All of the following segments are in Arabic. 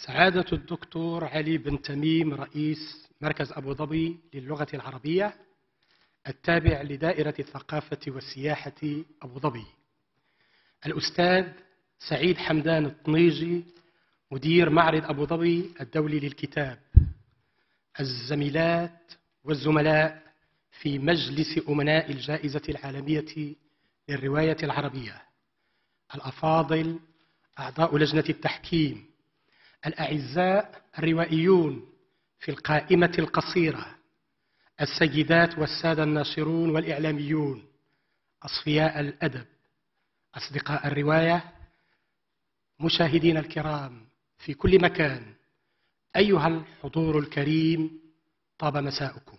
سعادة الدكتور علي بن تميم رئيس مركز أبو ظبي للغة العربية التابع لدائرة الثقافة والسياحة أبو ظبي، الأستاذ سعيد حمدان الطنيجي مدير معرض أبو ظبي الدولي للكتاب، الزميلات والزملاء في مجلس أمناء الجائزة العالمية للرواية العربية، الأفاضل أعضاء لجنة التحكيم، الأعزاء الروائيون في القائمة القصيرة، السيدات والسادة الناشرون والإعلاميون، أصفياء الأدب، أصدقاء الرواية، مشاهدين الكرام في كل مكان، أيها الحضور الكريم، طاب مساؤكم.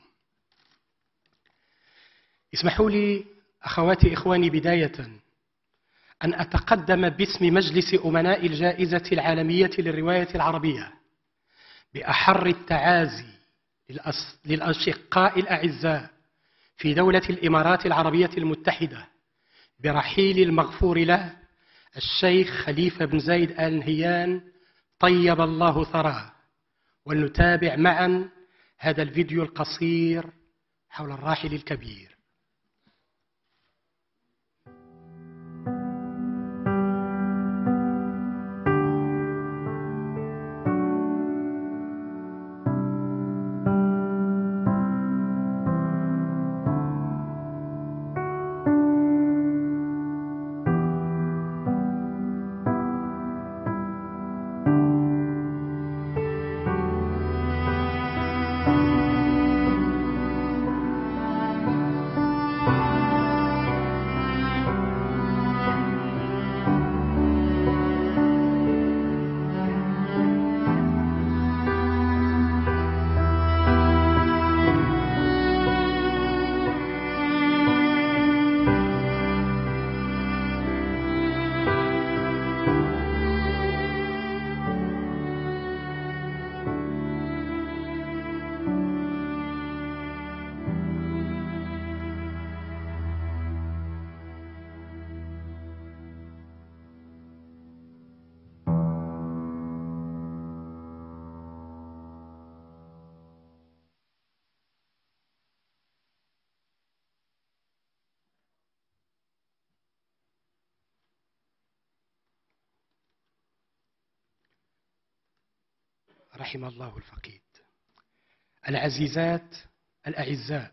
اسمحوا لي أخواتي إخواني بداية أن أتقدم باسم مجلس أمناء الجائزة العالمية للرواية العربية بأحر التعازي للأشقاء الأعزاء في دولة الإمارات العربية المتحدة برحيل المغفور له الشيخ خليفة بن زايد آل نهيان طيب الله ثراه. ولنتابع معا هذا الفيديو القصير حول الراحل الكبير. رحم الله الفقيد. العزيزات الأعزاء،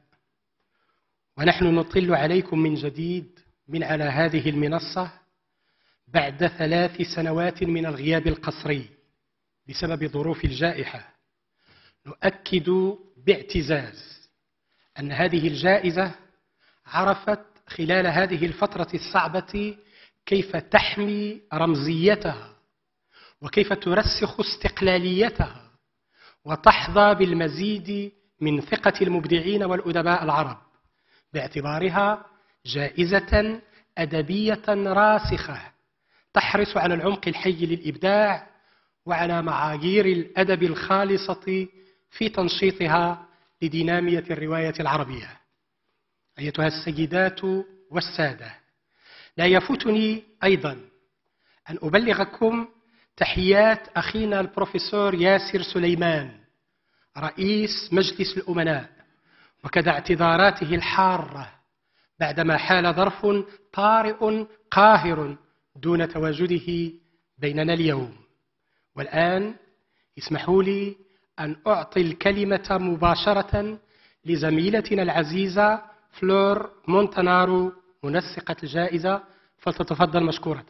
ونحن نطل عليكم من جديد من على هذه المنصة بعد 3 سنوات من الغياب القسري بسبب ظروف الجائحة. نؤكد باعتزاز أن هذه الجائزة عرفت خلال هذه الفترة الصعبة كيف تحمي رمزيتها وكيف ترسخ استقلاليتها وتحظى بالمزيد من ثقة المبدعين والأدباء العرب باعتبارها جائزة أدبية راسخة تحرص على العمق الحي للإبداع وعلى معايير الأدب الخالصة في تنشيطها لدينامية الرواية العربية. أيتها السيدات والسادة، لا يفوتني أيضا أن أبلغكم تحيات أخينا البروفيسور ياسر سليمان رئيس مجلس الأمناء، وكذا اعتذاراته الحارة بعدما حال ظرف طارئ قاهر دون تواجده بيننا اليوم. والآن اسمحوا لي أن أعطي الكلمة مباشرة لزميلتنا العزيزة فلور مونتانارو منسقة الجائزة، فلتتفضل مشكورة.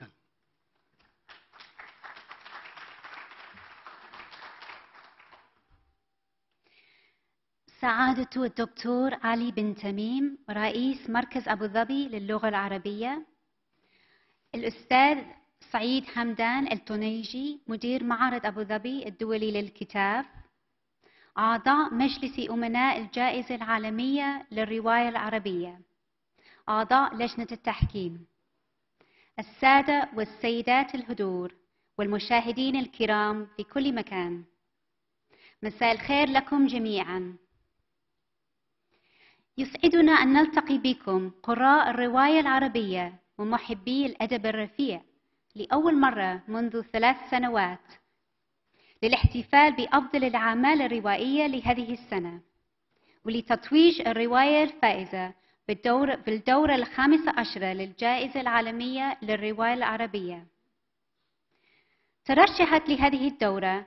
سعادة الدكتور علي بن تميم رئيس مركز أبو ظبي للغة العربية، الأستاذ سعيد حمدان الطنيجي مدير معرض أبو ظبي الدولي للكتاب، أعضاء مجلس أمناء الجائزة العالمية للرواية العربية، أعضاء لجنة التحكيم، السادة والسيدات الحضور والمشاهدين الكرام في كل مكان، مساء الخير لكم جميعا. يسعدنا أن نلتقي بكم قراء الرواية العربية ومحبي الأدب الرفيع لأول مرة منذ 3 سنوات للاحتفال بأفضل الأعمال الروائية لهذه السنة، ولتتويج الرواية الفائزة بالدورة 15 للجائزة العالمية للرواية العربية. ترشحت لهذه الدورة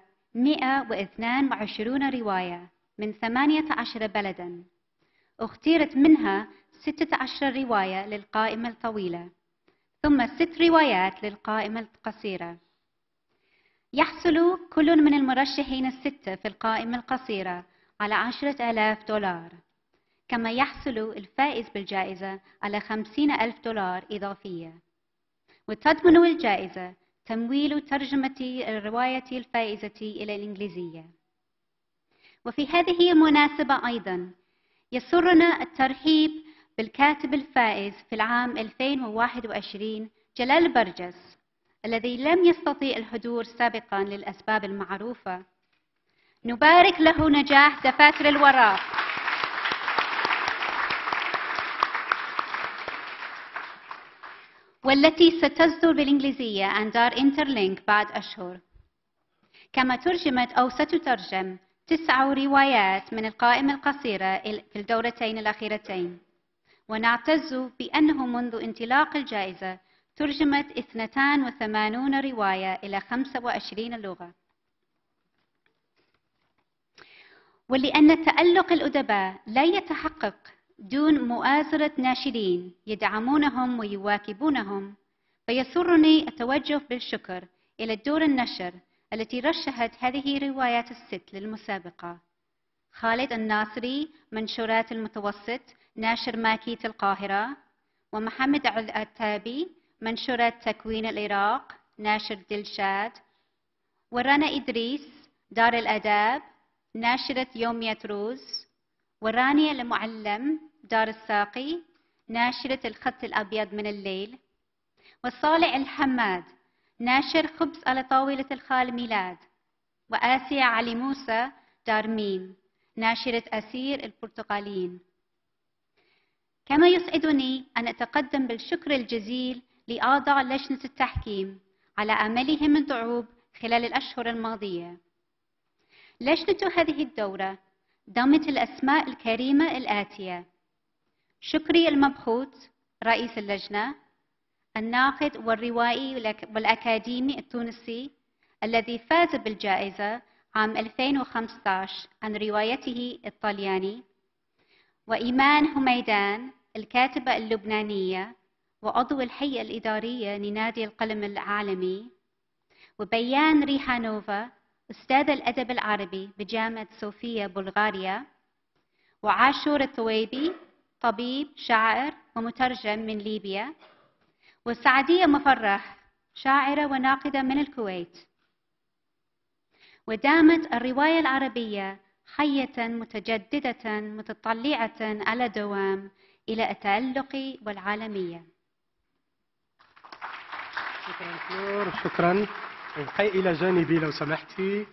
122 رواية من 18 بلداً، اختيرت منها 16 رواية للقائمة الطويلة، ثم 6 روايات للقائمة القصيرة. يحصل كل من المرشحين الستة في القائمة القصيرة على 10,000 دولار، كما يحصل الفائز بالجائزة على 50,000 دولار إضافية. وتضمن الجائزة تمويل ترجمة الرواية الفائزة إلى الإنجليزية. وفي هذه المناسبة أيضاً يسرنا الترحيب بالكاتب الفائز في العام 2021 جلال برجس، الذي لم يستطيع الحضور سابقاً للأسباب المعروفة. نبارك له نجاح دفاتر الوراق والتي ستصدر بالإنجليزية عن دار إنترلينك بعد أشهر. كما ترجمت أو ستترجم 9 روايات من القائمة القصيرة في الدورتين الأخيرتين، ونعتز بأنه منذ انطلاق الجائزة ترجمت 82 رواية إلى 25 لغة. ولأن تألق الأدباء لا يتحقق دون مؤازرة ناشرين يدعمونهم ويواكبونهم، فيسرني التوجه بالشكر إلى دور النشر التي رشحت هذه الروايات الست للمسابقة: خالد الناصري منشورات المتوسط ناشر ماكيت القاهرة، ومحمد العتابي منشورات تكوين العراق ناشر دلشاد، ورنا إدريس دار الأداب ناشرة يومية روز، ورانيا المعلم دار الساقي ناشرة الخط الأبيض من الليل، وصالح الحماد ناشر خبز على طاولة الخال ميلاد، وآسيا علي موسى دار ميم ناشرة أسير البرتقالين. كما يسعدني أن أتقدم بالشكر الجزيل لأعضاء لجنة التحكيم على عملهم الدؤوب خلال الأشهر الماضية. لجنة هذه الدورة ضمت الأسماء الكريمة الآتية: شكري المبخوت رئيس اللجنة، الناقد والروائي والأكاديمي التونسي الذي فاز بالجائزة عام 2015 عن روايته الطلياني، وإيمان هميدان الكاتبة اللبنانية وعضو الهيئة الإدارية لنادي القلم العالمي، وبيان ريحانوفا أستاذ الأدب العربي بجامعة صوفيا بلغاريا، وعاشور الثويبي طبيب شاعر ومترجم من ليبيا، وسعدية مفرح شاعرة وناقدة من الكويت. ودامت الرواية العربية حية متجددة متطلعة على دوام إلى التألق والعالمية. شكرا فلور، شكرا. ابقي إلى جانبي لو سمحتي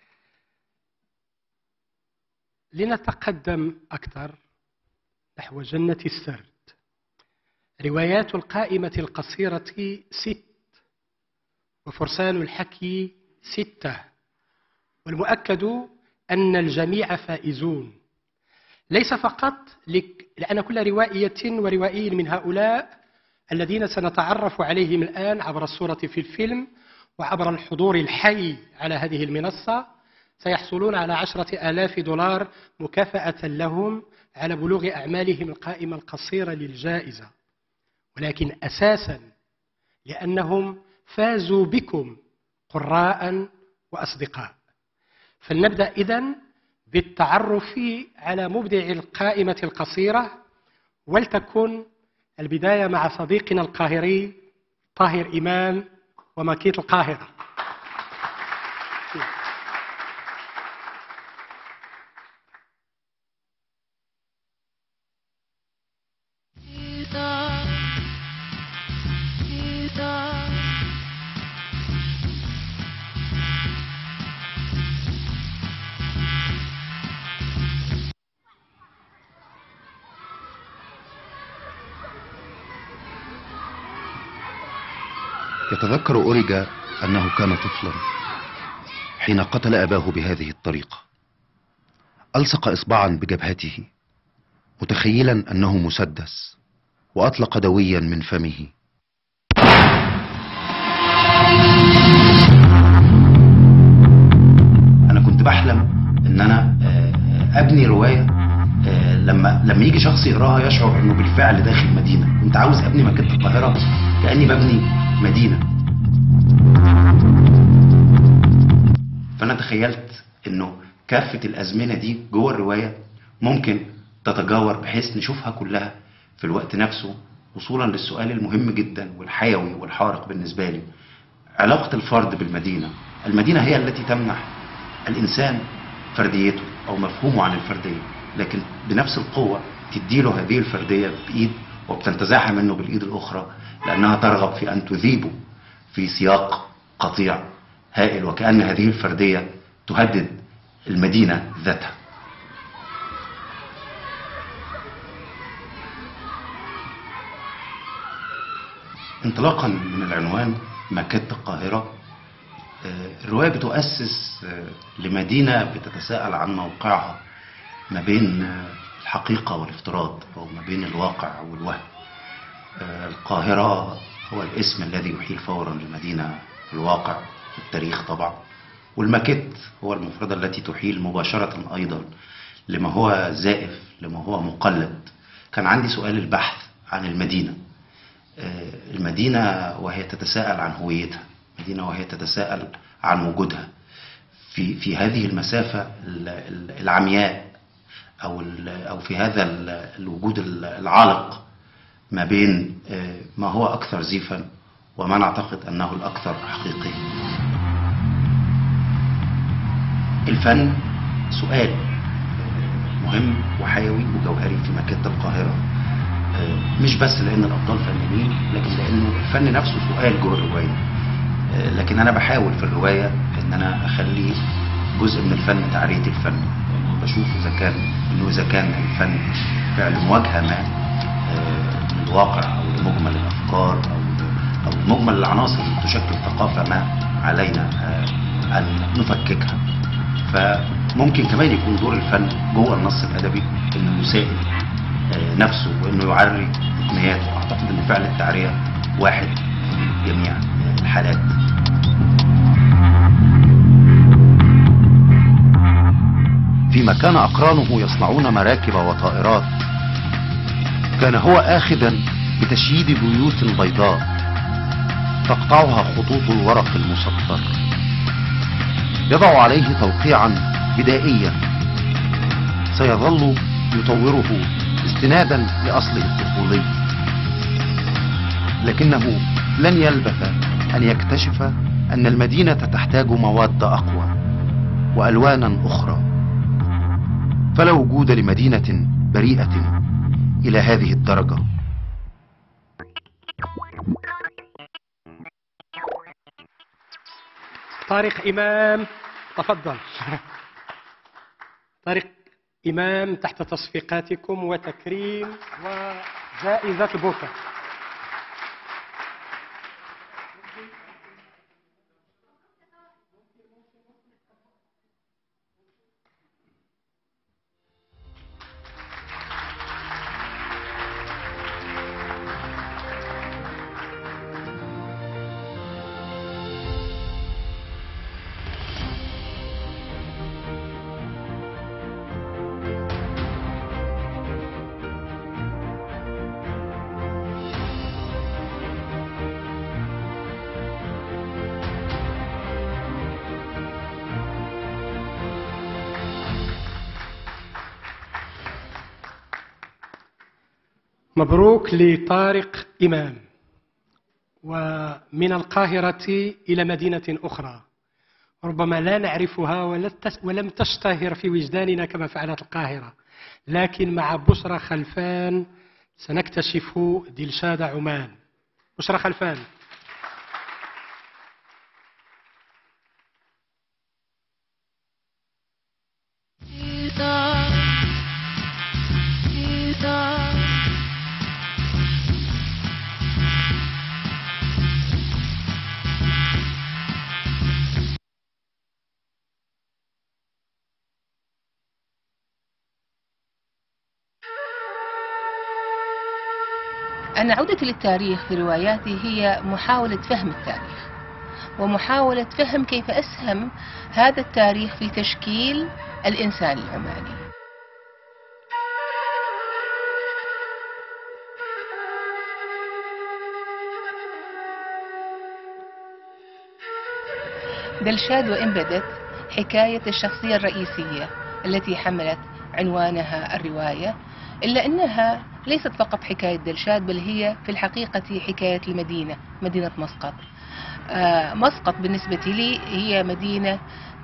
لنتقدم أكثر نحو جنة السرد. روايات القائمة القصيرة 6، وفرسان الحكي 6، والمؤكد أن الجميع فائزون، ليس فقط لأن كل روائية وروائي من هؤلاء الذين سنتعرف عليهم الآن عبر الصورة في الفيلم وعبر الحضور الحي على هذه المنصة سيحصلون على 10,000 دولار مكافأة لهم على بلوغ أعمالهم القائمة القصيرة للجائزة، ولكن أساساً لأنهم فازوا بكم قراء وأصدقاء. فلنبدأ إذن بالتعرف على مبدع القائمة القصيرة، ولتكن البداية مع صديقنا القاهري طاهر إمام وماكيت القاهرة. يتذكر أوريجا أنه كان طفلا، حين قتل أباه بهذه الطريقة. ألصق إصبعا بجبهته متخيلا أنه مسدس، وأطلق دويا من فمه. أنا كنت بحلم أن أنا أبني رواية لما يجي شخص يقراها يشعر أنه بالفعل داخل مدينة. كنت عاوز أبني مكتبة القاهرة كأني ببني مدينة. فأنا تخيلت أنه كافة الأزمنة دي جوه الرواية ممكن تتجاور بحيث نشوفها كلها في الوقت نفسه، وصولا للسؤال المهم جدا والحيوي والحارق بالنسبة لي: علاقة الفرد بالمدينة. المدينة هي التي تمنح الإنسان فرديته أو مفهومه عن الفردية، لكن بنفس القوة تديله هذه الفردية بإيد وبتنتزعها منه بالإيد الأخرى، لأنها ترغب في أن تذيبه في سياق قطيع هائل، وكأن هذه الفردية تهدد المدينة ذاتها. انطلاقا من العنوان مكتبة القاهرة، الرواية بتؤسس لمدينة بتتساءل عن موقعها ما بين الحقيقة والافتراض، أو ما بين الواقع والوهم. القاهرة هو الاسم الذي يحيل فورا لمدينة في الواقع في التاريخ طبعا، والماكيت هو المفردة التي تحيل مباشرة أيضا لما هو زائف، لما هو مقلد. كان عندي سؤال البحث عن المدينة، المدينة وهي تتساءل عن هويتها، مدينة وهي تتساءل عن وجودها في هذه المسافة العمياء، أو في هذا الوجود العالق ما بين ما هو أكثر زيفا وما نعتقد أنه الأكثر حقيقيا. الفن سؤال مهم وحيوي وجوهري في مكتبة القاهرة، مش بس لأن الأبطال فنانين، لكن لأنه الفن نفسه سؤال جوه الرواية. لكن أنا بحاول في الرواية أن أنا أخلي جزء من الفن تعرية الفن، لأنه بشوف إذا كان الفن فعل مواجهة ما للواقع أو لمجمل الأفكار أو مجمل العناصر اللي تشكل ثقافة ما علينا أن نفككها. فممكن كمان يكون دور الفن جوه النص الأدبي إنه يسائل نفسه وإنه يعري تقنياته. أعتقد إن فعل التعرية واحد في جميع الحالات. فيما كان أقرانه يصنعون مراكب وطائرات، كان هو آخذا بتشييد بيوت بيضاء تقطعها خطوط الورق المسطر، يضع عليه توقيعا بدائيا سيظل يطوره استنادا لأصله الطفولي، لكنه لن يلبث أن يكتشف أن المدينة تحتاج مواد أقوى وألوانا أخرى، فلا وجود لمدينة بريئة إلى هذه الدرجة. طارق إمام، تفضل. طارق إمام تحت تصفيقاتكم وتكريم وجائزة بوكر. مبروك لطارق إمام. ومن القاهرة إلى مدينة أخرى ربما لا نعرفها ولم تشتهر في وجداننا كما فعلت القاهرة، لكن مع بشرى خلفان سنكتشف دلشاد عمان. بشرى خلفان. أن عودتي للتاريخ في رواياتي هي محاولة فهم التاريخ، ومحاولة فهم كيف أسهم هذا التاريخ في تشكيل الإنسان العماني. دلشاد وإن بدت حكاية الشخصية الرئيسية التي حملت عنوانها الرواية، إلا أنها ليست فقط حكاية دلشاد، بل هي في الحقيقة حكاية المدينة، مدينة مسقط. مسقط بالنسبة لي هي مدينة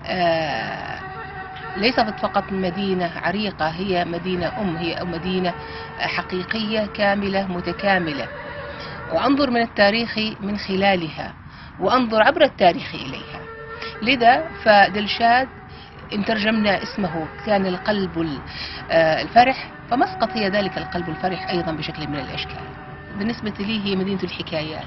ليست فقط مدينة عريقة، هي مدينة هي مدينة حقيقية كاملة متكاملة، وأنظر من التاريخ من خلالها، وأنظر عبر التاريخ إليها. لذا فدلشاد إن ترجمنا اسمه كان القلب الفرح، فمسقط هي ذلك القلب الفرح أيضا بشكل من الأشكال. بالنسبة لي هي مدينة الحكايات،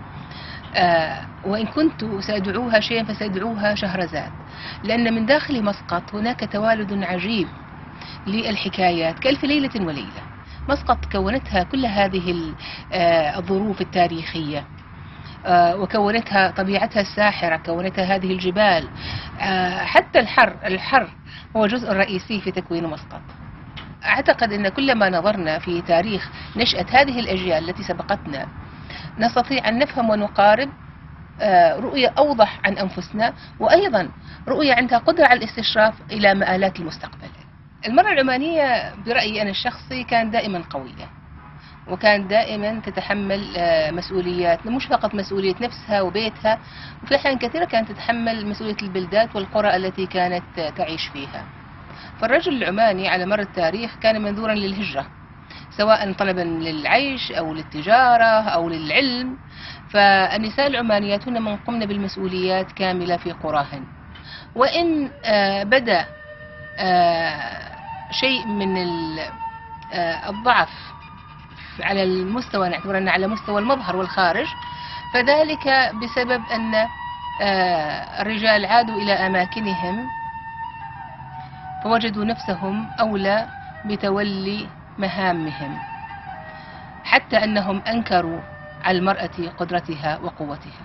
وإن كنت سأدعوها شيئا فسأدعوها شهرزاد، لأن من داخل مسقط هناك توالد عجيب للحكايات كألف ليلة وليلة. مسقط كونتها كل هذه الظروف التاريخية، وكونتها طبيعتها الساحرة، كونتها هذه الجبال، حتى الحر هو جزء رئيسي في تكوين مسقط. أعتقد أن كلما نظرنا في تاريخ نشأة هذه الأجيال التي سبقتنا نستطيع أن نفهم ونقارب رؤية أوضح عن أنفسنا، وأيضا رؤية عندها قدرة على الاستشراف إلى مآلات المستقبل. المرأة العمانية برأيي أنا الشخصي كانت دائما قوية، وكانت دائما تتحمل مسؤوليات، مش فقط مسؤولية نفسها وبيتها، وفي أحيان كثيرة كانت تتحمل مسؤولية البلدات والقرى التي كانت تعيش فيها. فالرجل العماني على مر التاريخ كان منذورا للهجرة، سواء طلبا للعيش أو للتجارة أو للعلم. فالنساء العمانيات هن من قمن بالمسؤوليات كاملة في قراهن، وإن بدأ شيء من الضعف على المستوى، نعتبر أنه على مستوى المظهر والخارج، فذلك بسبب أن الرجال عادوا إلى أماكنهم فوجدوا نفسهم أولى بتولي مهامهم، حتى أنهم أنكروا على المرأة قدرتها وقوتها.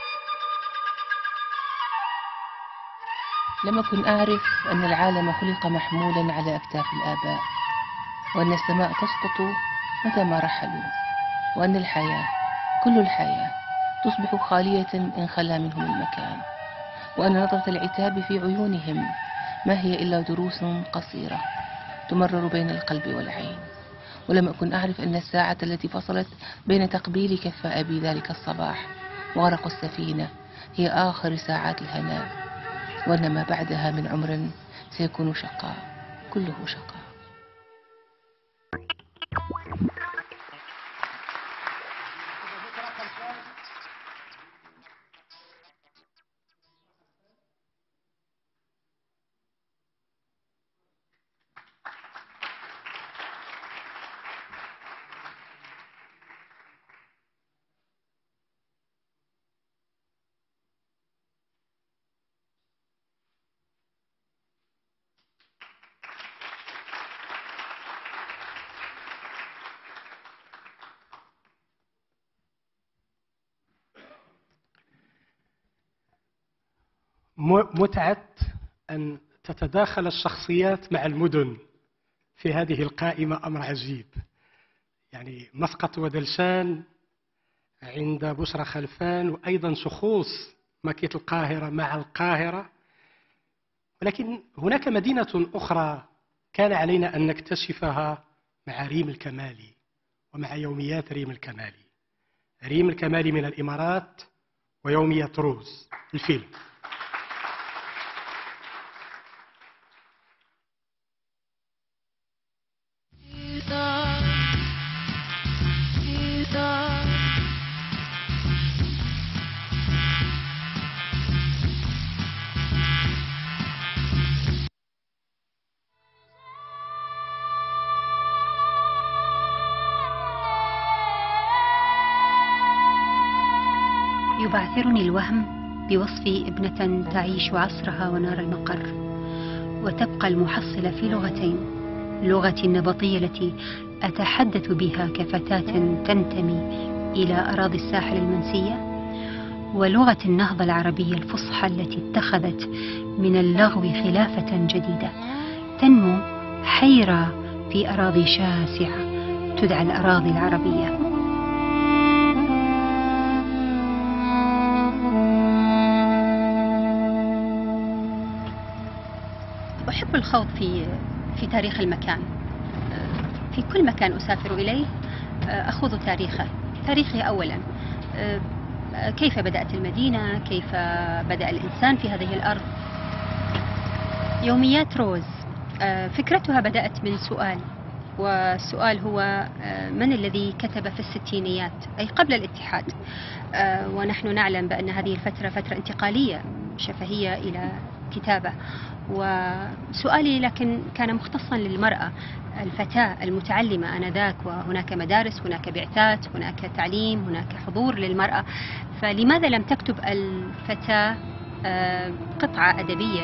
لم أكن أعرف أن العالم خلق محمولا على أكتاف الآباء، وأن السماء تسقط متى ما رحلوا، وأن الحياة كل الحياة تصبح خالية إن خلا منهم المكان، وأن نظرة العتاب في عيونهم ما هي إلا دروس قصيرة تمرر بين القلب والعين. ولم أكن أعرف أن الساعة التي فصلت بين تقبيل كف أبي ذلك الصباح وغرق السفينة هي آخر ساعات الهناء، وأن ما بعدها من عمر سيكون شقاء، كله شقاء. متعة أن تتداخل الشخصيات مع المدن في هذه القائمة أمر عجيب. يعني مسقط ودلشان عند بشرى خلفان، وأيضا شخوص مكية القاهرة مع القاهرة. ولكن هناك مدينة أخرى كان علينا أن نكتشفها مع ريم الكمالي ومع يوميات ريم الكمالي. ريم الكمالي من الإمارات ويومية روز الفيلم. يبعثرني الوهم بوصفي ابنة تعيش عصرها ونار المقر، وتبقى المحصلة في لغتين: اللغة النبطية التي أتحدث بها كفتاة تنتمي إلى أراضي الساحل المنسية، ولغة النهضة العربية الفصحى التي اتخذت من اللغو خلافة جديدة تنمو حيرة في أراضي شاسعة تدعى الأراضي العربية. أحب الخوض في تاريخ المكان. في كل مكان أسافر إليه أخوض تاريخه أولا، كيف بدأت المدينة، كيف بدأ الإنسان في هذه الأرض. يوميات روز فكرتها بدأت من سؤال، والسؤال هو من الذي كتب في الستينيات أي قبل الاتحاد؟ ونحن نعلم بأن هذه الفترة فترة انتقالية شفهية إلى كتابة. وسؤالي لكن كان مختصا للمرأة الفتاة المتعلمة آنذاك، وهناك مدارس، هناك بعثات، هناك تعليم، هناك حضور للمرأة، فلماذا لم تكتب الفتاة قطعة أدبية؟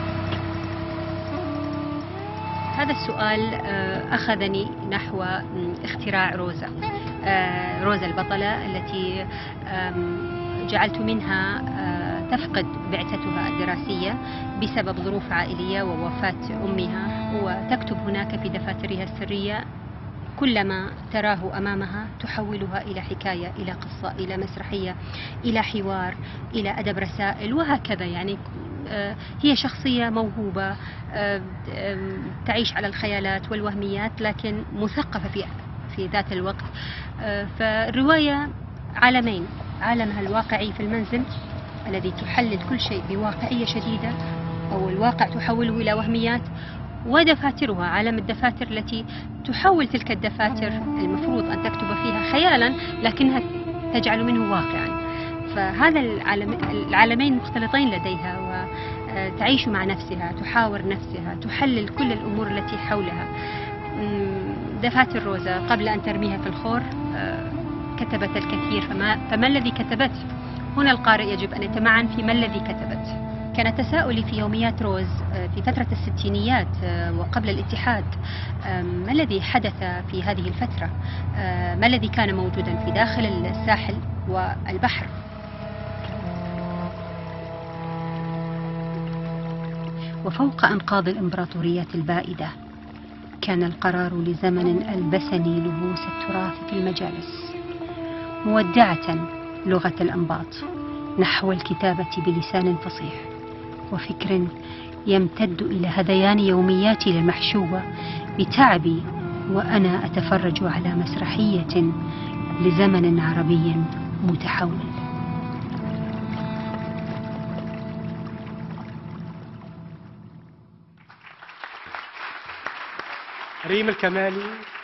هذا السؤال أخذني نحو اختراع روزا البطلة التي جعلت منها تفقد بعثتها الدراسية بسبب ظروف عائلية ووفاة أمها، وتكتب هناك في دفاترها السرية كل ما تراه أمامها تحولها إلى حكاية، إلى قصة، إلى مسرحية، إلى حوار، إلى أدب رسائل، وهكذا. يعني هي شخصية موهوبة تعيش على الخيالات والوهميات، لكن مثقفة في ذات الوقت. فالرواية عالمين، عالمها الواقعي في المنزل الذي تحلل كل شيء بواقعية شديدة، أو الواقع تحوله إلى وهميات، ودفاترها، عالم الدفاتر التي تحول تلك الدفاتر المفروض أن تكتب فيها خيالا لكنها تجعل منه واقعا. فهذا العالمين مختلطين لديها، وتعيش مع نفسها، تحاور نفسها، تحلل كل الأمور التي حولها. دفاتر روزا قبل أن ترميها في الخور كتبت الكثير، فما الذي كتبته؟ هنا القارئ يجب أن يتمعن في ما الذي كتبته. كان تساؤلي في يوميات روز في فترة الستينيات وقبل الاتحاد، ما الذي حدث في هذه الفترة؟ ما الذي كان موجودا في داخل الساحل والبحر؟ وفوق أنقاض الإمبراطوريات البائدة كان القرار لزمن ألبسني لبوس التراث في المجالس، مودعة لغة الأنباط نحو الكتابة بلسان فصيح وفكر يمتد إلى هذيان يومياتي المحشوة بتعبي، وأنا أتفرج على مسرحية لزمن عربي متحول. ريم الكمالي.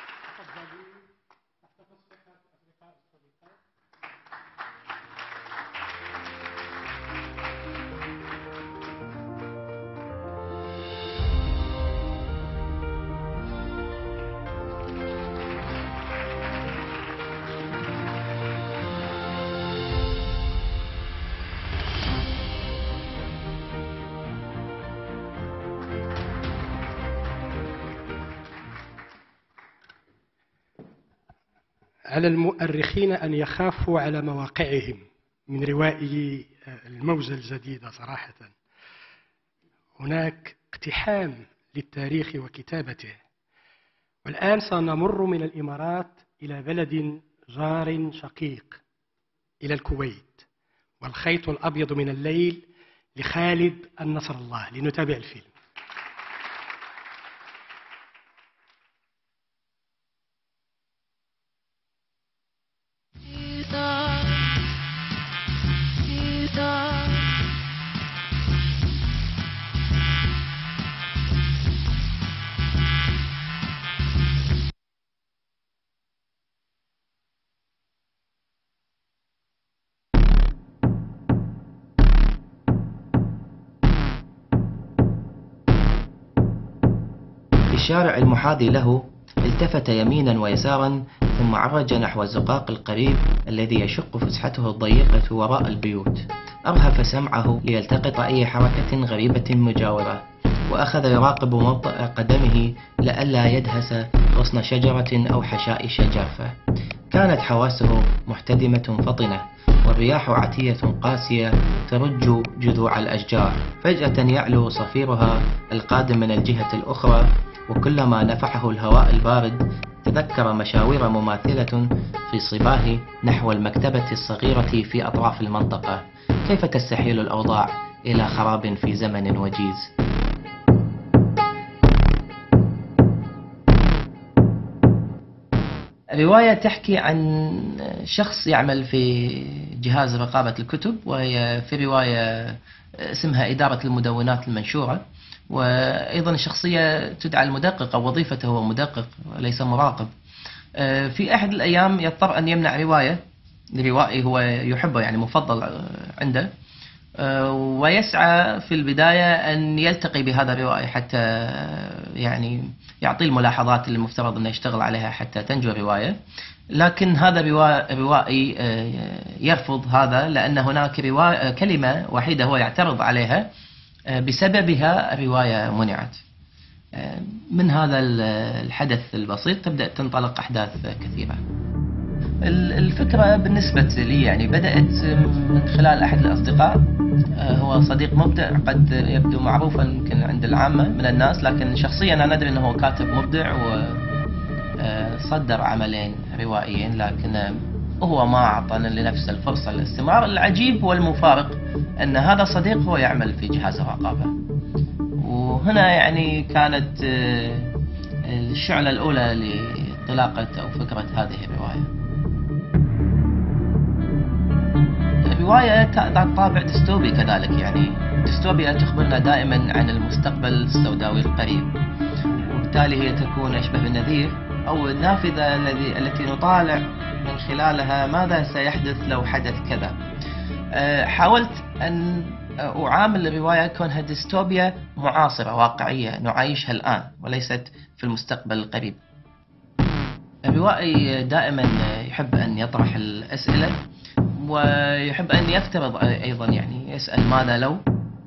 على المؤرخين أن يخافوا على مواقعهم من روائي الموجة الجديدة. صراحة هناك اقتحام للتاريخ وكتابته. والآن سنمر من الإمارات إلى بلد جار شقيق، إلى الكويت، والخيط الأبيض من الليل لخالد النصر الله، لنتابع الفيلم. الشارع المحاذي له التفت يمينا ويسارا، ثم عرج نحو الزقاق القريب الذي يشق فسحته الضيقة وراء البيوت. أرهف سمعه ليلتقط أي حركة غريبة مجاورة، وأخذ يراقب موطئ قدمه لئلا يدهس غصن شجرة أو حشائش جافة. كانت حواسه محتدمة فطنة، والرياح عتية قاسية ترج جذوع الأشجار. فجأة يعلو صفيرها القادم من الجهة الأخرى، وكلما نفحه الهواء البارد تذكر مشاوير مماثلة في صباه نحو المكتبة الصغيرة في أطراف المنطقة. كيف تستحيل الأوضاع إلى خراب في زمن وجيز؟ رواية تحكي عن شخص يعمل في جهاز رقابة الكتب، وهي في رواية اسمها إدارة المدونات المنشورة، وأيضا الشخصية تدعى المدقق أو وظيفته هو مدقق وليس مراقب. في أحد الأيام يضطر أن يمنع رواية لروائي هو يحبه، يعني مفضل عنده، ويسعى في البداية أن يلتقي بهذا الروائي حتى يعني يعطيه الملاحظات اللي المفترض أنه يشتغل عليها حتى تنجو الرواية. لكن هذا الروائي يرفض هذا، لأن هناك كلمة وحيدة هو يعترض عليها بسببها الرواية منعت. من هذا الحدث البسيط تبدأ تنطلق أحداث كثيرة. الفكرة بالنسبة لي يعني بدأت من خلال أحد الأصدقاء، هو صديق مبدع قد يبدو معروفا يمكن عند العامة من الناس، لكن شخصيا أنا أدري أنه كاتب مبدع وصدر عملين روائيين، لكن هو ما أعطانا لنفسه الفرصة للاستمرار. العجيب والمفارق أن هذا صديق هو يعمل في جهاز الرقابة، وهنا يعني كانت الشعلة الأولى لانطلاقة أو فكرة هذه الرواية. الرواية ذات طابع ديستوبي كذلك، يعني ديستوبيا تخبرنا دائما عن المستقبل السوداوي القريب، وبالتالي هي تكون أشبه بالنذير أو النافذة التي نطالع من خلالها ماذا سيحدث لو حدث كذا. حاولت أن أعامل الرواية كونها ديستوبيا معاصرة واقعية نعيشها الآن وليست في المستقبل القريب. الروائي دائما يحب أن يطرح الأسئلة، ويحب أن يفترض أيضا، يعني يسأل ماذا لو.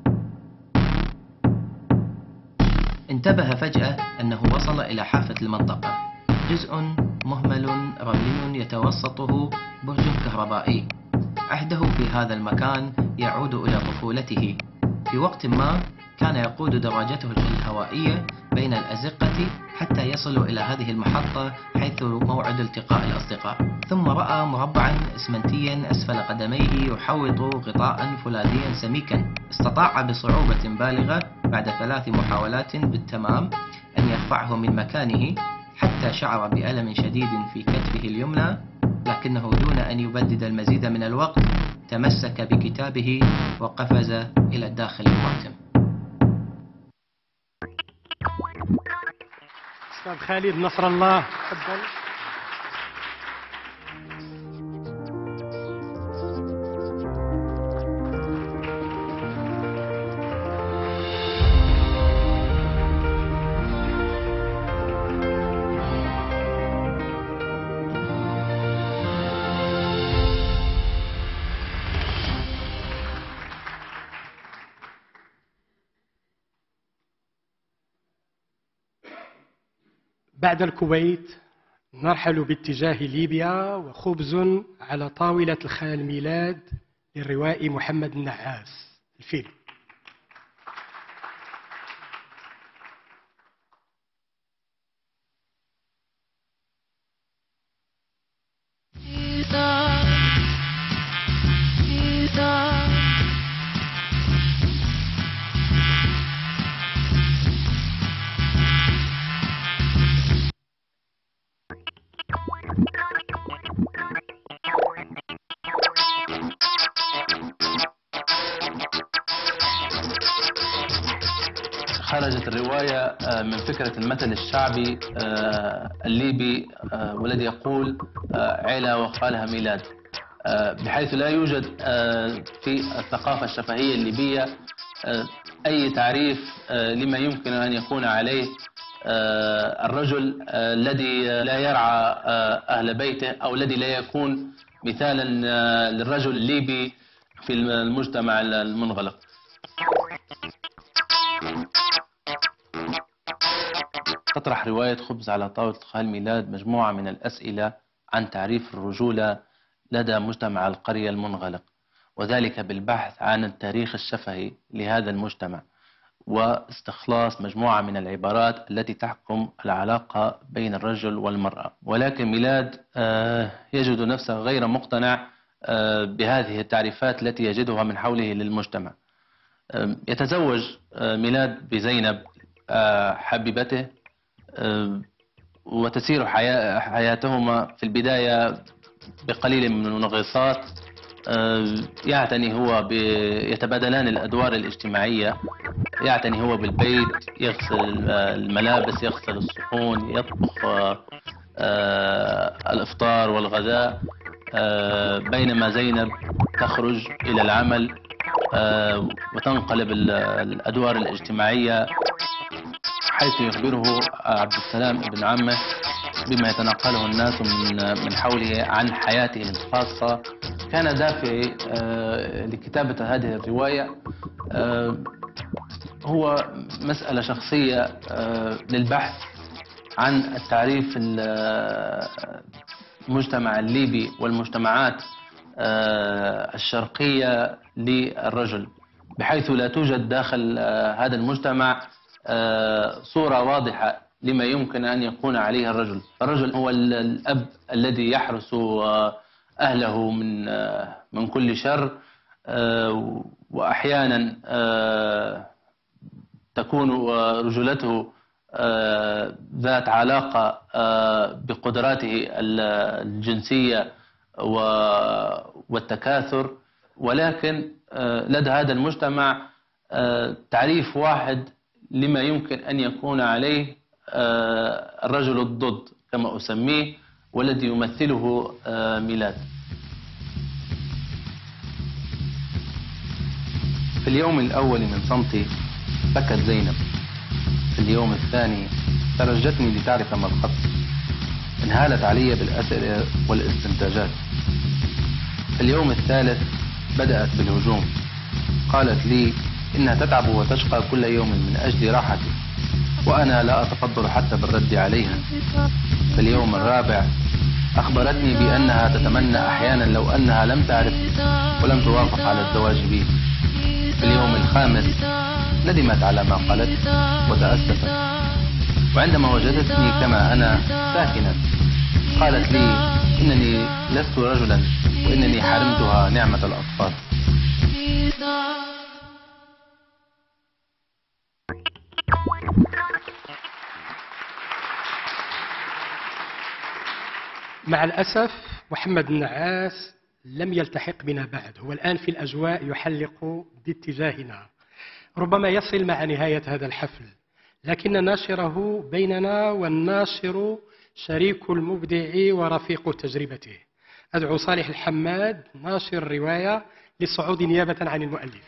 انتبه فجأة أنه وصل إلى حافة المنطقة، جزء مهمل رملي يتوسطه برج كهربائي. عهده في هذا المكان يعود إلى طفولته. في وقت ما كان يقود دراجته الهوائية بين الأزقة حتى يصل إلى هذه المحطة حيث موعد التقاء الأصدقاء، ثم رأى مربعا إسمنتيا أسفل قدميه يحوط غطاء فولاذيا سميكا. استطاع بصعوبة بالغة بعد 3 محاولات بالتمام أن يرفعه من مكانه، حتى شعر بألم شديد في كتفه اليمنى، لكنه دون أن يبدد المزيد من الوقت تمسك بكتابه وقفز إلى الداخل المعتم. أستاذ خالد نصر الله، تفضل. بعد الكويت نرحل باتجاه ليبيا، وخبز على طاولة الخال ميلاد للروائي محمد النحاس. الفيلم. خرجت الرواية من فكرة المثل الشعبي الليبي والذي يقول عيلة وخالها ميلاد، بحيث لا يوجد في الثقافة الشفهية الليبية أي تعريف لما يمكن أن يكون عليه الرجل الذي لا يرعى أهل بيته، أو الذي لا يكون مثالا للرجل الليبي في المجتمع المنغلق. تطرح رواية خبز على طاولة لقاء الميلاد مجموعة من الأسئلة عن تعريف الرجولة لدى مجتمع القرية المنغلق، وذلك بالبحث عن التاريخ الشفهي لهذا المجتمع، واستخلاص مجموعة من العبارات التي تحكم العلاقة بين الرجل والمرأة. ولكن ميلاد يجد نفسه غير مقتنع بهذه التعريفات التي يجدها من حوله للمجتمع. يتزوج ميلاد بزينب حبيبته، وتسير حياتهما في البداية بقليل من المنغصات. يعتني هو يتبادلان الأدوار الاجتماعية، يعتني هو بالبيت، يغسل الملابس، يغسل الصحون، يطبخ الإفطار والغداء، بينما زينب تخرج إلى العمل وتنقلب الأدوار الاجتماعية، حيث يخبره عبد السلام ابن عمه بما يتنقله الناس من حوله عن حياته الخاصة. كان دافعي لكتابة هذه الرواية هو مسألة شخصية للبحث عن التعريف المجتمع الليبي والمجتمعات الشرقية للرجل، بحيث لا توجد داخل هذا المجتمع صورة واضحة لما يمكن أن يكون عليه الرجل. الرجل هو الأب الذي يحرس أهله من كل شر، وأحيانا تكون رجولته ذات علاقة بقدراته الجنسية والتكاثر، ولكن لدى هذا المجتمع تعريف واحد لما يمكن أن يكون عليه الرجل الضد كما أسميه، والذي يمثله ميلاد. في اليوم الأول من صمتي بكت زينب، في اليوم الثاني ترجتني لتعرف ما الخط، انهالت علي بالأسئلة والاستنتاجات. في اليوم الثالث بدأت بالهجوم، قالت لي إنها تتعب وتشقى كل يوم من أجل راحتي، وأنا لا أتفضل حتى بالرد عليها. في اليوم الرابع أخبرتني بأنها تتمنى أحيانا لو أنها لم تعرف ولم توافق على الزواج بي. في اليوم الخامس ندمت على ما قالت وتأسفت، وعندما وجدتني كما أنا ساكنا قالت لي إنني لست رجلا وإنني حرمتها نعمة الأطفال. مع الأسف محمد النعاس لم يلتحق بنا بعد، هو الآن في الأجواء يحلق باتجاهنا، ربما يصل مع نهاية هذا الحفل، لكن ناشره بيننا، والناشر شريك المبدع ورفيق تجربته. أدعو صالح الحماد ناشر الرواية للصعود نيابة عن المؤلف.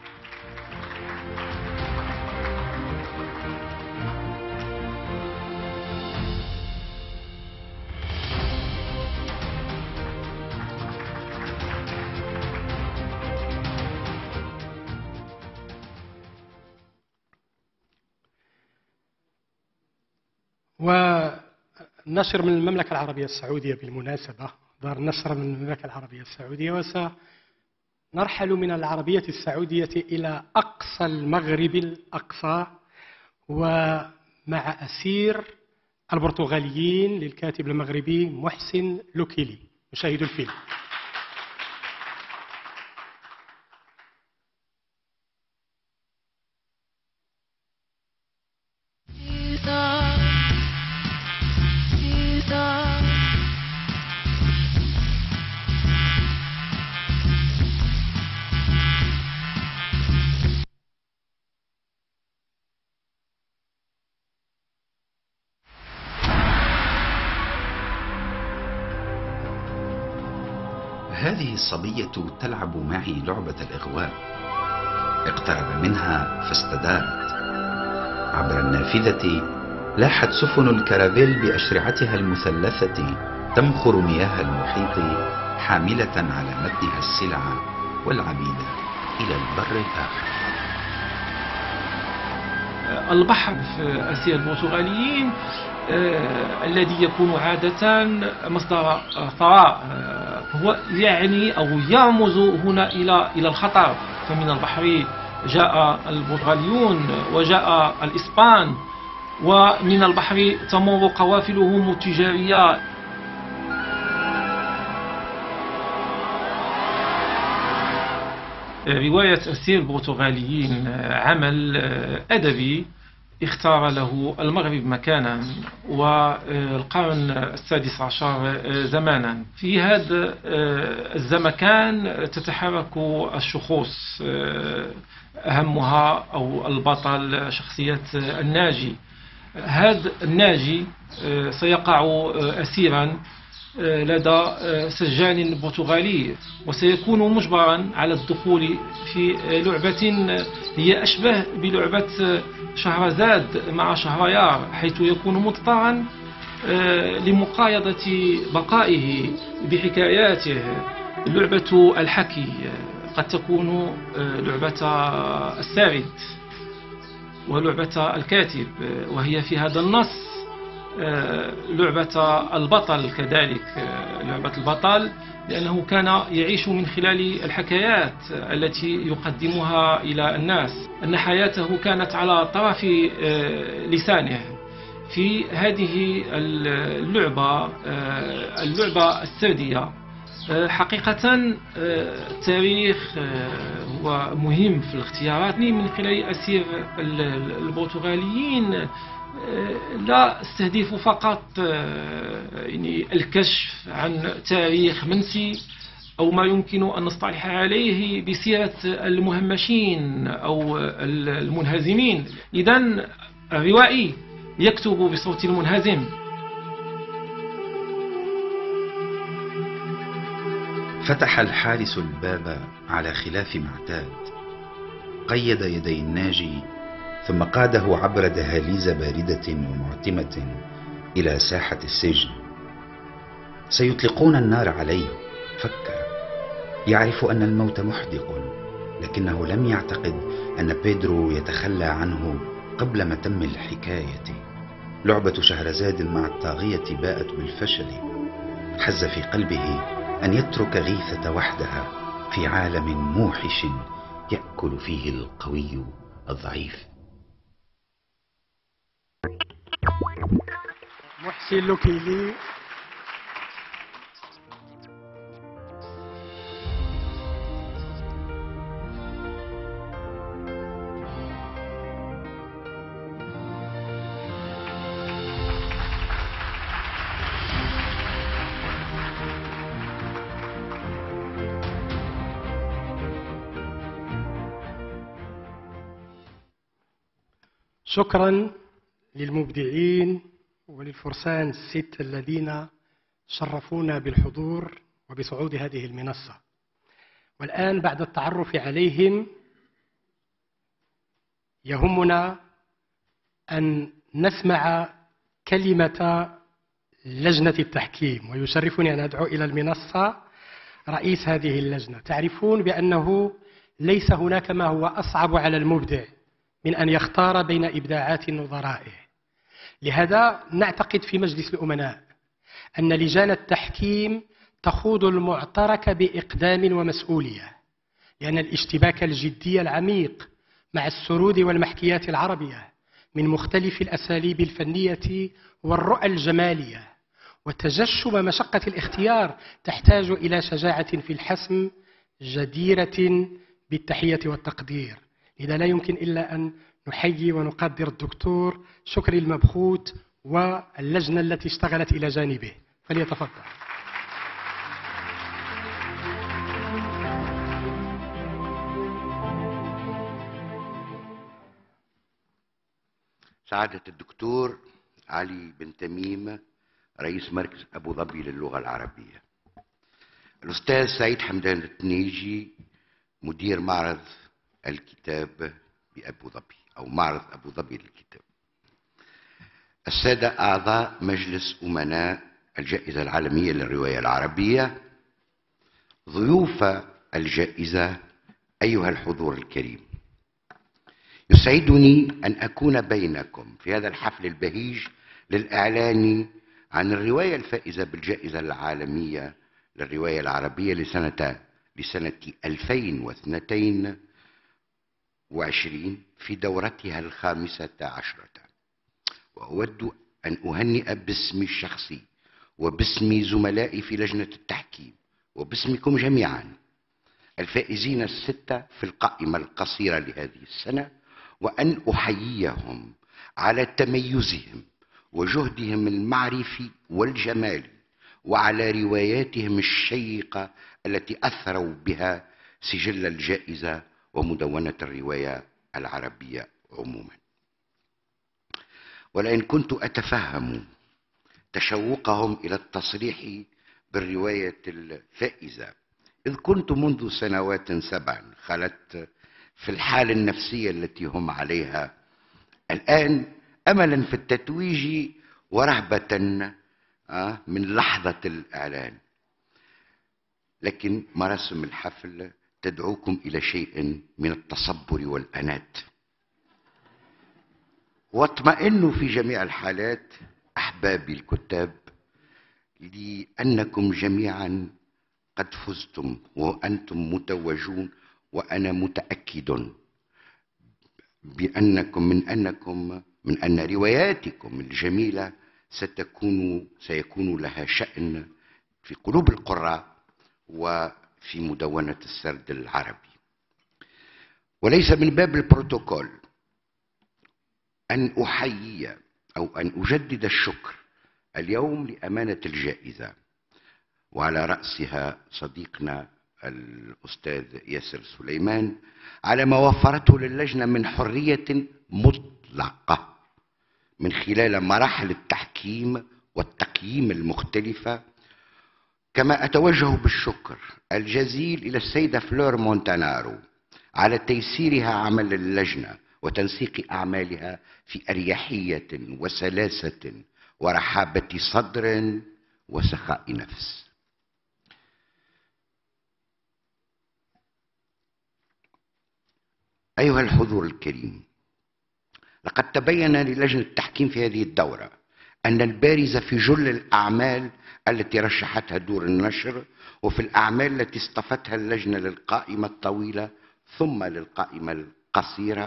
ونشر من المملكة العربية السعودية بالمناسبة، دار نشر من المملكة العربية السعودية، وسنرحل من العربية السعودية إلى أقصى المغرب الأقصى، ومع أسير البرتغاليين للكاتب المغربي محسن لوكيلي. نشاهد الفيلم. هذه الصبية تلعب معي لعبة الإغواء. اقترب منها فاستدارت. عبر النافذة لاحت سفن الكرافيل بأشرعتها المثلثة تمخر مياه المحيط حاملة على متنها السلع والعبيد إلى البر الآخر. البحر في أسير البرتغاليين الذي يكون عادة مصدر ثراء هو يعني أو يرمز هنا إلى الخطر. فمن البحر جاء البرتغاليون وجاء الإسبان، ومن البحر تمر قوافلهم التجارية. رواية أسير البرتغاليين عمل أدبي اختار له المغرب مكانا والقرن السادس عشر زمانا. في هذا الزمكان تتحرك الشخوص، أهمها أو البطل شخصية الناجي. هذا الناجي سيقع أسيرا لدى سجان برتغالي، وسيكون مجبرا على الدخول في لعبة هي أشبه بلعبة شهرزاد مع شهريار، حيث يكون مضطرا لمقايضة بقائه بحكاياته. لعبة الحكي قد تكون لعبة السارد ولعبة الكاتب، وهي في هذا النص لعبة البطل كذلك. لعبة البطل لأنه كان يعيش من خلال الحكايات التي يقدمها إلى الناس، أن حياته كانت على طرف لسانه. في هذه اللعبة السردية حقيقة التاريخ هو مهم في الاختيارات. من خلال أسير البرتغاليين لا استهدف فقط يعني الكشف عن تاريخ منسي أو ما يمكن أن نصطلح عليه بسيرة المهمشين أو المنهزمين. إذن الروائي يكتب بصوت المنهزم. فتح الحارس الباب على خلاف ما اعتاد، قيد يدي الناجي ثم قاده عبر دهاليز باردة ومعتمة إلى ساحة السجن. سيطلقون النار عليه، فكر. يعرف أن الموت محدق، لكنه لم يعتقد أن بيدرو يتخلى عنه قبل متم الحكاية. لعبة شهرزاد مع الطاغية باءت بالفشل. حز في قلبه أن يترك غيثة وحدها في عالم موحش يأكل فيه القوي الضعيف. محسن لوكيلي. شكرا للمبدعين وللفرسان الست الذين شرفونا بالحضور وبصعود هذه المنصة. والآن بعد التعرف عليهم يهمنا أن نسمع كلمة لجنة التحكيم، ويشرفني أن أدعو إلى المنصة رئيس هذه اللجنة. تعرفون بأنه ليس هناك ما هو أصعب على المبدع من أن يختار بين إبداعات نظرائه. لهذا نعتقد في مجلس الأمناء أن لجان التحكيم تخوض المعترك بإقدام ومسؤولية، لأن الاشتباك الجدي العميق مع السرود والمحكيات العربية من مختلف الأساليب الفنية والرؤى الجمالية وتجشم مشقة الاختيار تحتاج إلى شجاعة في الحسم جديرة بالتحية والتقدير. إذا لا يمكن إلا أن نحيي ونقدر الدكتور شكري المبخوت واللجنة التي اشتغلت إلى جانبه، فليتفضل. سعادة الدكتور علي بن تميم رئيس مركز أبو ظبي للغة العربية، الأستاذ سعيد حمدان التنيجي مدير معرض الكتاب بأبو ظبي أو معرض أبو ظبي للكتاب، السادة أعضاء مجلس أمناء الجائزة العالمية للرواية العربية، ضيوف الجائزة، أيها الحضور الكريم. يسعدني أن أكون بينكم في هذا الحفل البهيج للإعلان عن الرواية الفائزة بالجائزة العالمية للرواية العربية لسنة 2022 في دورتها 15. وأود أن أهنئ باسمي الشخصي وباسم زملائي في لجنة التحكيم وباسمكم جميعا الفائزين الستة في القائمة القصيرة لهذه السنة، وأن أحييهم على تميزهم وجهدهم المعرفي والجمالي وعلى رواياتهم الشيقة التي أثروا بها سجل الجائزة ومدونة الرواية العربية عموما. ولئن كنت أتفهم تشوقهم إلى التصريح بالرواية الفائزة، إذ كنت منذ سنوات 7 خلت في الحالة النفسية التي هم عليها الآن أملا في التتويج ورهبة من لحظة الإعلان، لكن مراسم الحفل تدعوكم إلى شيء من التصبر والأنات. واطمئنوا في جميع الحالات أحبابي الكتاب لأنكم جميعا قد فزتم وأنتم متوجون، وأنا متأكد من أن رواياتكم الجميلة سيكون لها شأن في قلوب القراء وفي مدونة السرد العربي. وليس من باب البروتوكول أن أحيي أو أن أجدد الشكر اليوم لأمانة الجائزة، وعلى رأسها صديقنا الأستاذ ياسر سليمان على ما وفرته للجنة من حرية مطلقة من خلال مراحل التحكيم والتقييم المختلفة. كما أتوجه بالشكر الجزيل إلى السيدة فلور مونتانارو على تيسيرها عمل اللجنة وتنسيق أعمالها في أريحية وسلاسة ورحابة صدر وسخاء نفس. أيها الحضور الكريم، لقد تبين للجنة التحكيم في هذه الدورة أن البارز في جل الأعمال التي رشحتها دور النشر وفي الأعمال التي اصطفتها اللجنة للقائمة الطويلة ثم للقائمة القصيرة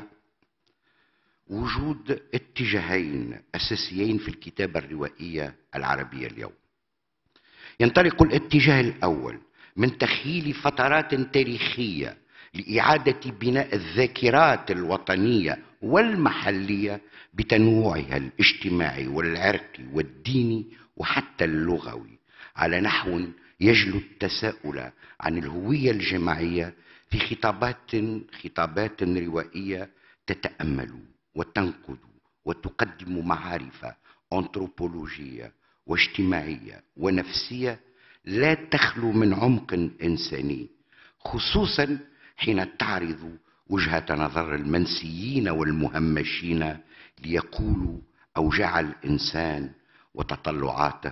وجود اتجاهين أساسيين في الكتابة الروائية العربية اليوم. ينطلق الاتجاه الأول من تخييل فترات تاريخية لإعادة بناء الذاكرات الوطنية والمحلية بتنوعها الاجتماعي والعرقي والديني وحتى اللغوي، على نحو يجلو التساؤل عن الهوية الجماعية في خطابات روائية تتأمل وتنقد وتقدم معارف أنثروبولوجية واجتماعية ونفسية لا تخلو من عمق إنساني، خصوصا حين تعرض وجهة نظر المنسيين والمهمشين ليقولوا أوجاع الإنسان وتطلعاته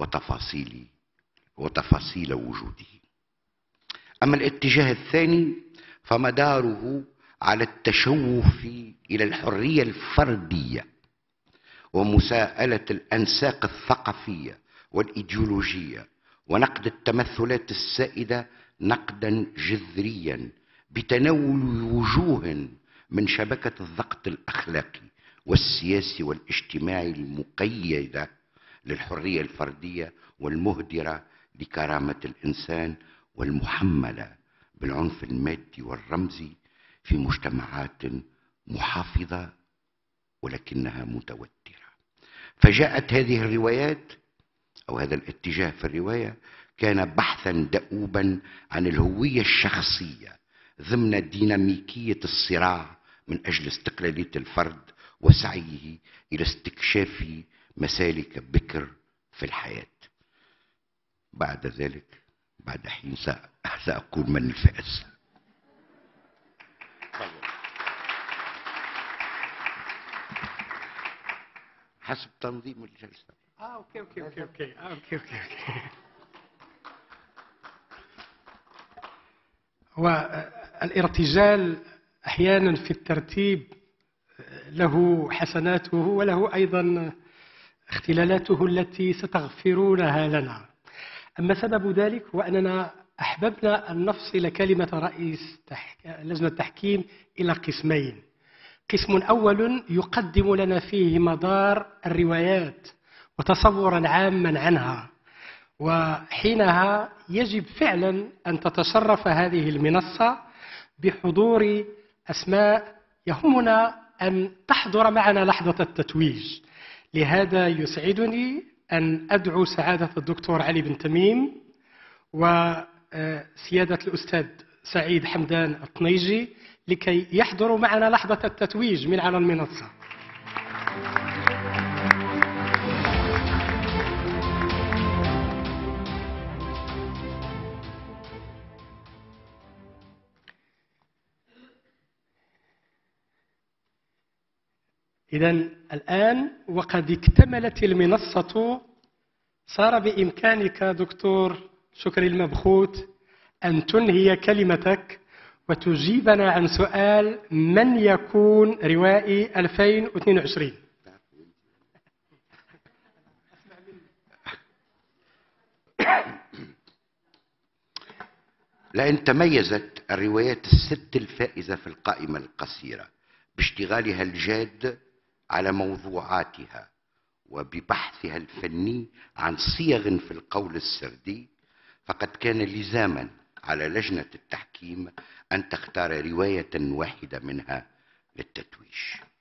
وتفاصيل وجوده. أما الاتجاه الثاني فمداره على التشوف إلى الحرية الفردية ومساءلة الأنساق الثقافية والإيديولوجية ونقد التمثلات السائدة نقدا جذريا بتناول وجوه من شبكة الضغط الأخلاقي والسياسي والاجتماعي المقيدة للحرية الفردية والمهدرة لكرامة الإنسان والمحملة بالعنف المادي والرمزي في مجتمعات محافظة ولكنها متوترة. فجاءت هذه الروايات أو هذا الاتجاه في الرواية كان بحثا دؤوبا عن الهوية الشخصية ضمن ديناميكية الصراع من أجل استقلالية الفرد وسعيه إلى استكشاف مسالك بكر في الحياة. بعد ذلك بعد حين سأقول من الفائز. حسب تنظيم الجلسة. أوكي. والارتجال أحيانا في الترتيب له حسناته وله أيضا اختلالاته التي ستغفرونها لنا. أما سبب ذلك هو أننا أحببنا أن نفصل كلمة رئيس لجنة التحكيم إلى قسمين. قسم أول يقدم لنا فيه مدار الروايات وتصورا عاما عنها، وحينها يجب فعلا أن تتشرف هذه المنصة بحضور أسماء يهمنا أن تحضر معنا لحظة التتويج. لهذا يسعدني أن أدعو سعادة الدكتور علي بن تميم وسيادة الأستاذ سعيد حمدان الطنيجي لكي يحضروا معنا لحظة التتويج من على المنصة. إذن الآن وقد اكتملت المنصة، صار بإمكانك دكتور شكري المبخوت أن تنهي كلمتك وتجيبنا عن سؤال من يكون روائي 2022. لأن تميزت الروايات الست الفائزة في القائمة القصيرة باشتغالها الجاد على موضوعاتها وببحثها الفني عن صيغ في القول السردي، فقد كان لزاما على لجنة التحكيم أن تختار رواية واحدة منها للتتويج.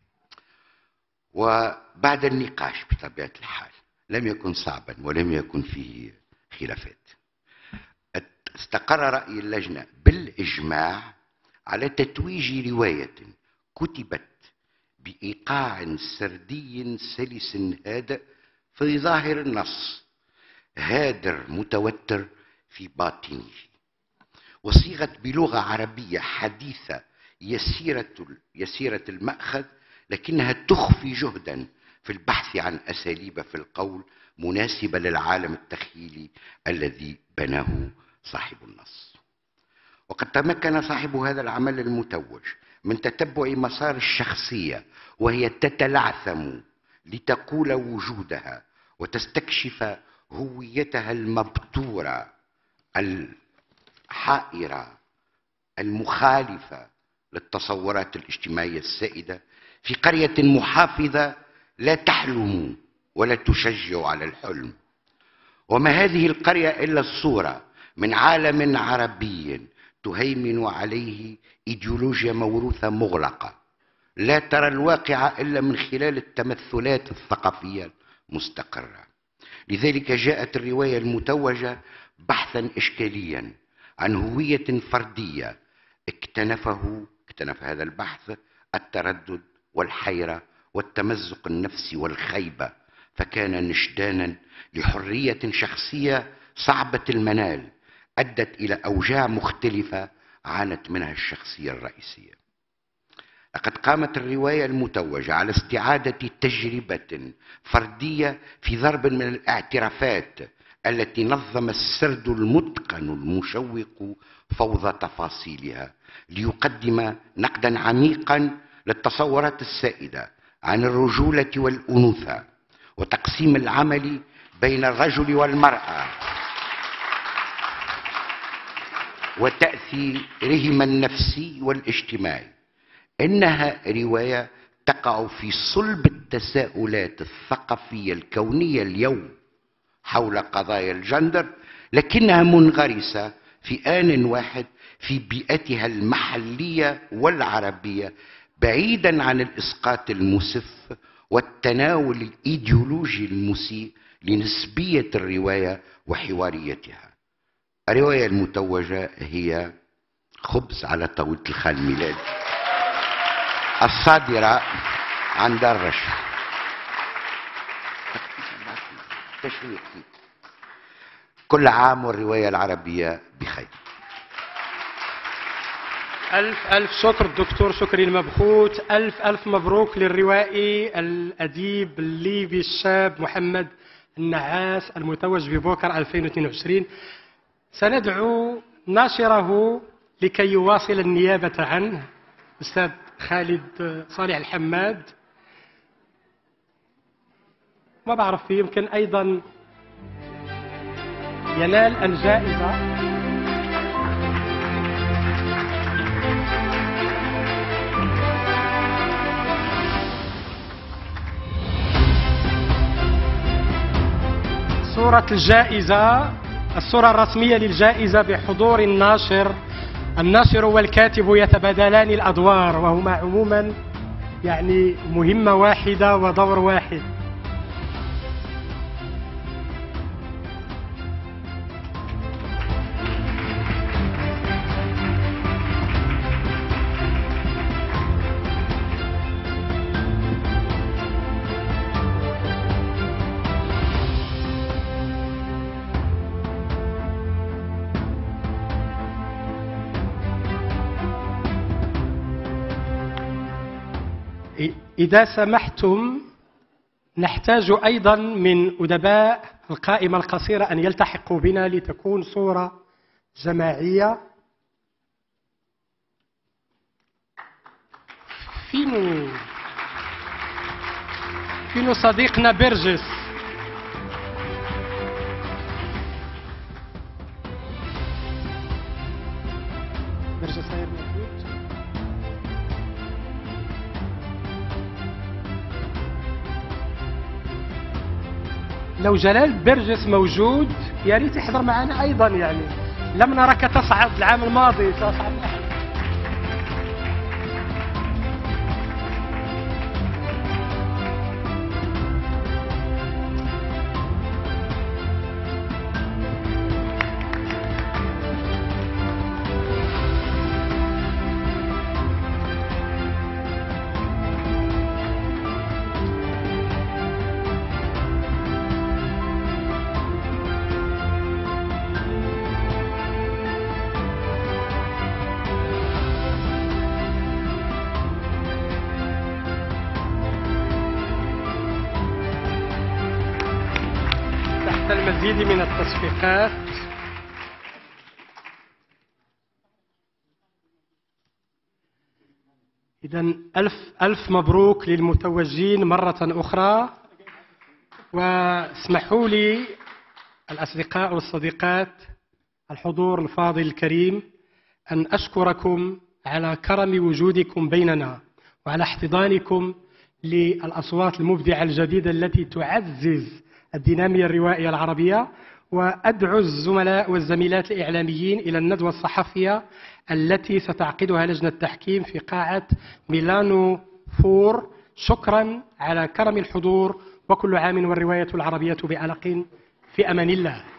وبعد النقاش بطبيعة الحال لم يكن صعبا ولم يكن فيه خلافات، استقر رأي اللجنة بالإجماع على تتويج رواية كتبت بإيقاع سردي سلس هادئ في ظاهر النص، هادر متوتر في باطنه، وصيغت بلغة عربية حديثة يسيرة المأخذ، لكنها تخفي جهدا في البحث عن أساليب في القول مناسبة للعالم التخيلي الذي بناه صاحب النص. وقد تمكن صاحب هذا العمل المتوج من تتبع مسار الشخصية وهي تتلعثم لتقول وجودها وتستكشف هويتها المبتورة الحائرة المخالفة للتصورات الاجتماعية السائدة في قرية محافظة لا تحلم ولا تشجع على الحلم. وما هذه القرية إلا الصورة من عالم عربي تهيمن عليه إيديولوجيا موروثة مغلقة لا ترى الواقع إلا من خلال التمثلات الثقافية المستقرة. لذلك جاءت الرواية المتوجة بحثا إشكاليا عن هوية فردية اكتنف هذا البحث التردد والحيرة والتمزق النفسي والخيبة، فكان نشدانا لحرية شخصية صعبة المنال أدت إلى أوجاع مختلفة عانت منها الشخصية الرئيسية. لقد قامت الرواية المتوجة على استعادة تجربة فردية في ضرب من الاعترافات التي نظم السرد المتقن المشوق فوضى تفاصيلها ليقدم نقدا عميقا للتصورات السائدة عن الرجولة والأنوثة وتقسيم العمل بين الرجل والمرأة وتأثيرهما النفسي والاجتماعي. إنها رواية تقع في صلب التساؤلات الثقافية الكونية اليوم حول قضايا الجندر، لكنها منغرسة في آن واحد في بيئتها المحلية والعربية، بعيدا عن الإسقاط المسف والتناول الإيديولوجي المسيء لنسبية الرواية وحواريتها. الرواية المتوجة هي خبز على طاولة الخال ميلاد الصادرة عن دار رشا. كل عام والرواية العربية بخير. ألف شكر الدكتور شكري المبخوت. ألف مبروك للروائي الأديب الليبي الشاب محمد النعاس المتوج ببوكر 2022. سندعو ناشره لكي يواصل النيابة عنه أستاذ خالد صالح الحماد. ما بعرف فيه يمكن أيضا ينال الجائزة. صورة الجائزة، الصورة الرسمية للجائزة بحضور الناشر والكاتب يتبادلان الأدوار، وهما عموما يعني مهمة واحدة ودور واحد. إذا سمحتم نحتاج أيضا من أدباء القائمة القصيرة أن يلتحقوا بنا لتكون صورة جماعية. فينو صديقنا برجس. برجس غير موجود. لو جلال برجس موجود يا ريت يحضر معنا ايضا، يعني لم نرك تصعد العام الماضي تصعد نحن. المزيد من التصفيقات. إذن ألف مبروك للمتوجين مرة أخرى. واسمحوا لي الأصدقاء والصديقات الحضور الفاضل الكريم أن أشكركم على كرم وجودكم بيننا وعلى احتضانكم للأصوات المبدعة الجديدة التي تعزز الدينامية الروائية العربية. وأدعو الزملاء والزميلات الإعلاميين إلى الندوة الصحفية التي ستعقدها لجنة التحكيم في قاعة ميلانو 4. شكرا على كرم الحضور، وكل عام والرواية العربية بألق، في أمان الله.